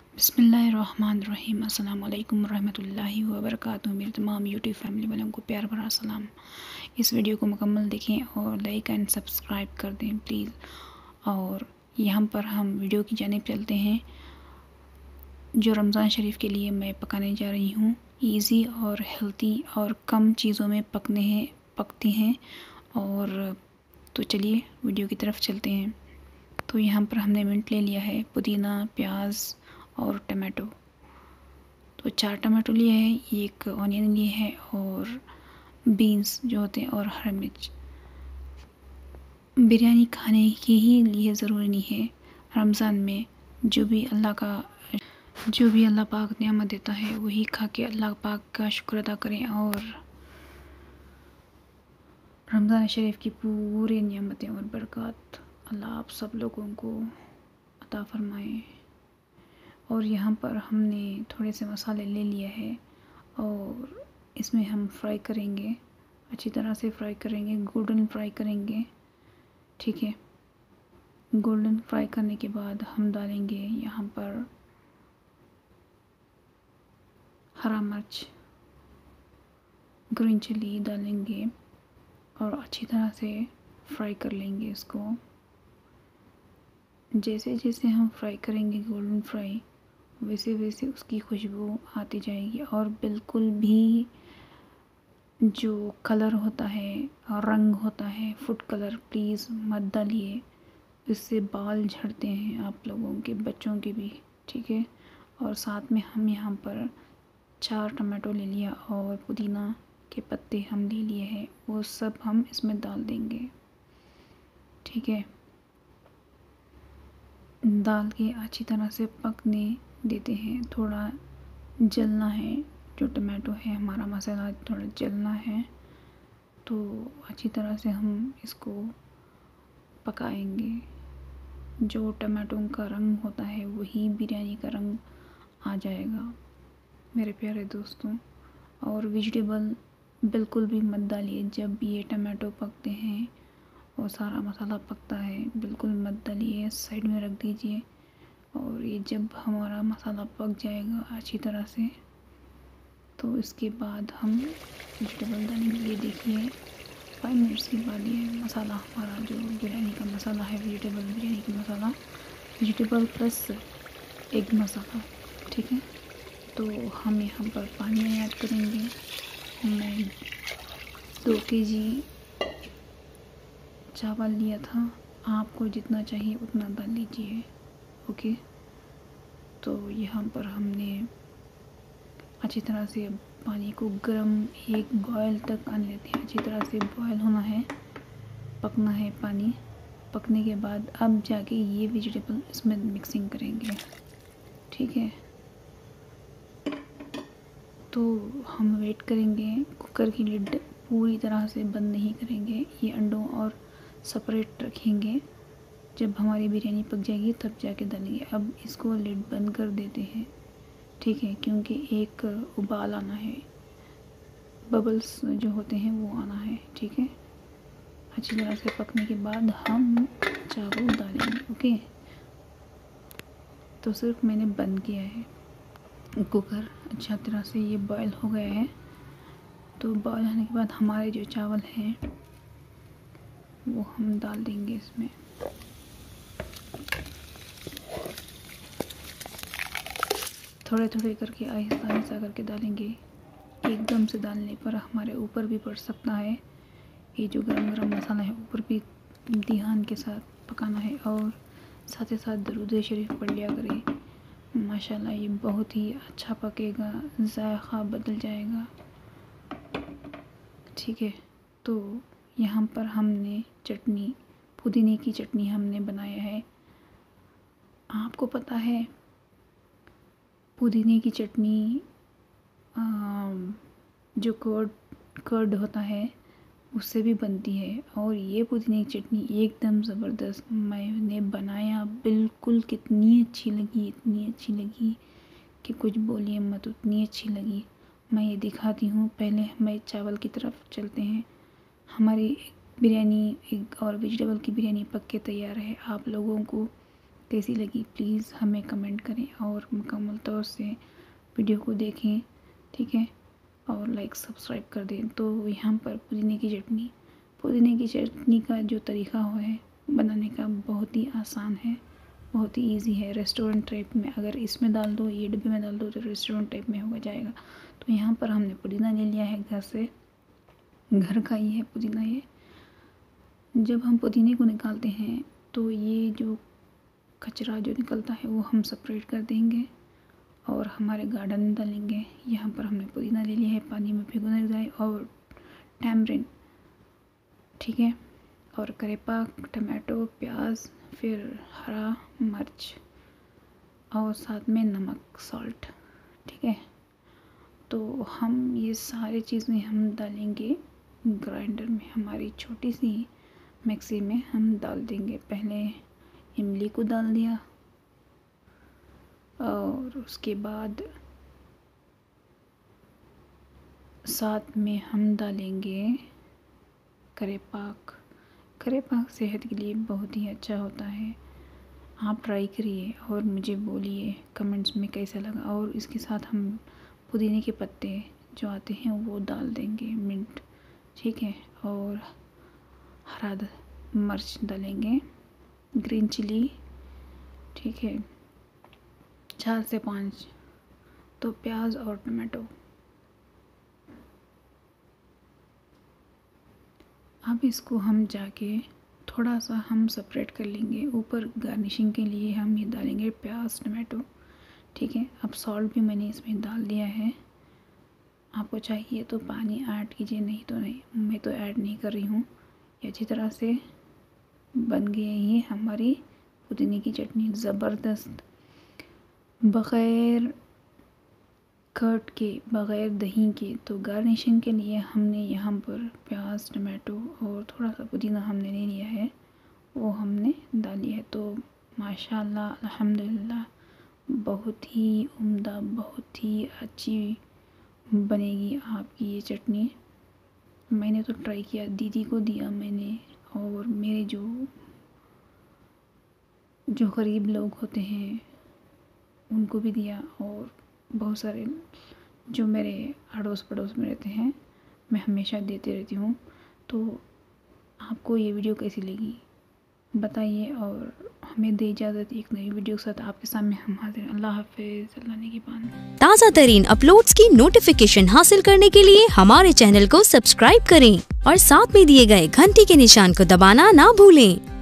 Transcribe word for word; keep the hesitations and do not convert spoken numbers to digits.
बिस्मिल्लाहिर्रहमानिर्रहीम। अस्सलाम वालेकुम रहमतुल्लाहि व बरकातुहू। मेरे तमाम यूट्यूब फैमिली वालों को प्यार भरा सलाम। इस वीडियो को मुकम्मल देखें और लाइक एंड सब्सक्राइब कर दें प्लीज़। और यहाँ पर हम वीडियो की जानिब चलते हैं जो रमज़ान शरीफ के लिए मैं पकाने जा रही हूँ। इजी और हेल्दी और कम चीज़ों में पकने हैं पकती हैं। और तो चलिए वीडियो की तरफ चलते हैं। तो यहाँ पर हमने मिंट ले लिया है, पुदीना, प्याज और टमाटो। तो चार टमाटो लिए हैं, एक ऑनियन लिए है और बीन्स जो होते हैं और हरी मिर्च। बिरयानी खाने के ही लिए ज़रूरी नहीं है, रमज़ान में जो भी अल्लाह का जो भी अल्लाह पाक नेमत देता है वही खा के अल्लाह पाक का शुक्र अदा करें और रमज़ान शरीफ की पूरी नेमतें और बरकत अल्लाह आप सब लोगों को अता फरमाए। और यहाँ पर हमने थोड़े से मसाले ले लिया है और इसमें हम फ्राई करेंगे, अच्छी तरह से फ्राई करेंगे, गोल्डन फ्राई करेंगे। ठीक है, गोल्डन फ्राई करने के बाद हम डालेंगे यहाँ पर हरा मिर्च, ग्रीन चिली डालेंगे और अच्छी तरह से फ्राई कर लेंगे इसको। जैसे जैसे हम फ्राई करेंगे गोल्डन फ्राई, वैसे वैसे उसकी खुशबू आती जाएगी। और बिल्कुल भी जो कलर होता है और रंग होता है फूड कलर प्लीज़ मत डालिए, इससे बाल झड़ते हैं आप लोगों के, बच्चों के भी। ठीक है, और साथ में हम यहाँ पर चार टमाटो ले लिया और पुदीना के पत्ते हम ले लिए हैं, वो सब हम इसमें डाल देंगे। ठीक है, डाल के अच्छी तरह से पकने देते हैं। थोड़ा जलना है, जो टमाटो है हमारा मसाला थोड़ा जलना है, तो अच्छी तरह से हम इसको पकाएंगे। जो टमाटो का रंग होता है वही बिरयानी का रंग आ जाएगा मेरे प्यारे दोस्तों। और वेजिटेबल बिल्कुल भी मत डालिए जब ये टमाटो पकते हैं और सारा मसाला पकता है, बिल्कुल मत डालिए, साइड में रख दीजिए। और ये जब हमारा मसाला पक जाएगा अच्छी तरह से, तो इसके बाद हम वेजिटेबल डालेंगे। ये देखिए फाइव मिनट्स के बाद ये मसाला हमारा जो बिरयानी का मसाला है, वेजिटेबल बिरयानी का मसाला, वेजिटेबल प्लस एग मसाला। ठीक है, तो हम यहाँ पर पानी ऐड करेंगे। मैं दो के जी चावल लिया था, आपको जितना चाहिए उतना डाल लीजिए। ओके, तो यहाँ पर हमने अच्छी तरह से पानी को गर्म एक बॉयल तक आने देते हैं। अच्छी तरह से बॉयल होना है, पकना है पानी। पकने के बाद अब जाके ये वेजिटेबल इसमें मिक्सिंग करेंगे। ठीक है, तो हम वेट करेंगे। कुकर की लिड पूरी तरह से बंद नहीं करेंगे, ये अंडों और सेपरेट रखेंगे। जब हमारी बिरयानी पक जाएगी तब जाके डालेंगे। अब इसको लिड बंद कर देते हैं। ठीक है, क्योंकि एक उबाल आना है, बबल्स जो होते हैं वो आना है। ठीक है, अच्छी तरह से पकने के बाद हम चावल डालेंगे। ओके, तो सिर्फ मैंने बंद किया है कुकर, अच्छा तरह से ये बॉयल हो गया है। तो बॉयल होने के बाद हमारे जो चावल हैं वो हम डाल देंगे इसमें। थोड़े थोड़े करके आहिस्ता आहिस्ता करके डालेंगे, एकदम से डालने पर हमारे ऊपर भी पड़ सकता है। ये जो गरम गरम मसाला है ऊपर भी ध्यान के साथ पकाना है। और साथ ही साथ दरूद शरीफ पढ़ लिया करें, माशाल्लाह ये बहुत ही अच्छा पकेगा, जायका बदल जाएगा। ठीक है, तो यहाँ पर हमने चटनी, पुदीने की चटनी हमने बनाया है। आपको पता है पुदीने की चटनी जो कर्ड कर्ड होता है उससे भी बनती है। और ये पुदीने की चटनी एकदम ज़बरदस्त मैंने बनाया, बिल्कुल कितनी अच्छी लगी, इतनी अच्छी लगी कि कुछ बोलिए मत, उतनी अच्छी लगी। मैं ये दिखाती हूँ। पहले हमें चावल की तरफ चलते हैं। हमारी बिरयानी एक और वेजिटेबल की बिरयानी पक के तैयार है। आप लोगों को कैसी लगी प्लीज़ हमें कमेंट करें और मुकम्मल तौर से वीडियो को देखें, ठीक है, और लाइक सब्सक्राइब कर दें। तो यहाँ पर पुदीने की चटनी पुदीने की चटनी का जो तरीका है बनाने का बहुत ही आसान है, बहुत ही इजी है। रेस्टोरेंट टाइप में अगर इसमें डाल दो, ये डिब्बे में डाल दो तो रेस्टोरेंट टाइप में हो जाएगा। तो यहाँ पर हमने पुदीना ले लिया है घर से, घर का ही है पुदीना। ये जब हम पुदीने को निकालते हैं तो ये जो कचरा जो निकलता है वो हम सेपरेट कर देंगे और हमारे गार्डन में डालेंगे। यहाँ पर हमने पुदीना ले लिया है, पानी में भिगोने जाए, और टैमरिन, ठीक है, और करेपाक, टमाटो, प्याज, फिर हरा मिर्च और साथ में नमक, सॉल्ट, ठीक है। तो हम ये सारी चीज़ें हम डालेंगे ग्राइंडर में, हमारी छोटी सी मिक्सी में हम डाल देंगे। पहले इमली को डाल दिया और उसके बाद साथ में हम डालेंगे करेपाक। करेपाक सेहत के लिए बहुत ही अच्छा होता है, आप ट्राई करिए और मुझे बोलिए कमेंट्स में कैसा लगा। और इसके साथ हम पुदीने के पत्ते जो आते हैं वो डाल देंगे, मिंट, ठीक है, और हरा मिर्च डालेंगे, ग्रीन चिली, ठीक है, चार से पाँच, तो प्याज और टमाटो। अब इसको हम जाके थोड़ा सा हम सेपरेट कर लेंगे। ऊपर गार्निशिंग के लिए हम ये डालेंगे प्याज, टमाटो, ठीक है। अब सॉल्ट भी मैंने इसमें डाल दिया है, आपको चाहिए तो पानी ऐड कीजिए, नहीं तो नहीं, मैं तो ऐड नहीं कर रही हूँ। ये अच्छी तरह से बन गई है हमारी पुदीने की चटनी, ज़बरदस्त, बग़ैर कर्ड के, बग़ैर दही के। तो गार्निशिंग के लिए हमने यहाँ पर प्याज, टमाटो और थोड़ा सा पुदीना हमने ले लिया है, वो हमने डाल लिया है। तो माशाल्लाह अल्हम्दुलिल्लाह बहुत ही उम्दा, बहुत ही अच्छी बनेगी आपकी ये चटनी। मैंने तो ट्राई किया, दीदी को दिया मैंने, और मेरे जो जो गरीब लोग होते हैं उनको भी दिया, और बहुत सारे जो मेरे अड़ोस पड़ोस में रहते हैं मैं हमेशा देते रहती हूँ। तो आपको ये वीडियो कैसी लगी बताइए और हमें दे इजाज़त। एक नई वीडियो के साथ आपके सामने हम हाजिर हैं। अल्लाह हाफिज़, अल्लाह निगहबान। ताज़ा तरीन अपलोड्स की नोटिफिकेशन हासिल करने के लिए हमारे चैनल को सब्सक्राइब करें और साथ में दिए गए घंटी के निशान को दबाना ना भूलें।